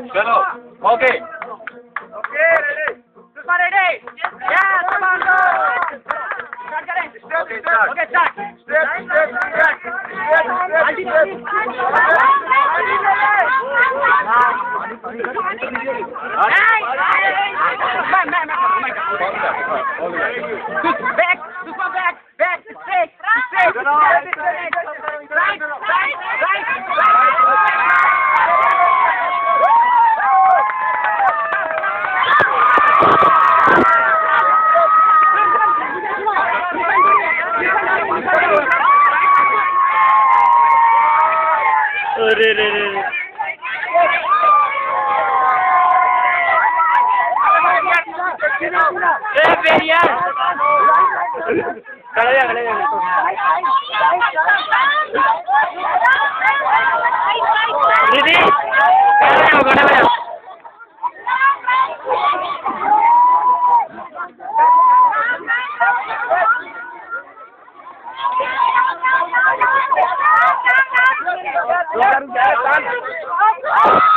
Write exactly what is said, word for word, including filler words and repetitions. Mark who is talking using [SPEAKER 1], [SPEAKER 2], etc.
[SPEAKER 1] चलो okay
[SPEAKER 2] okay ready Sushma ready yes come on go start करें okay start okay start straight straight straight back Sushma back back straight straight right right right
[SPEAKER 1] अरे रे रे ए बेरिया खड़े जा खड़े जा दीदी खड़े जाओ खड़े जाओ
[SPEAKER 2] Lugar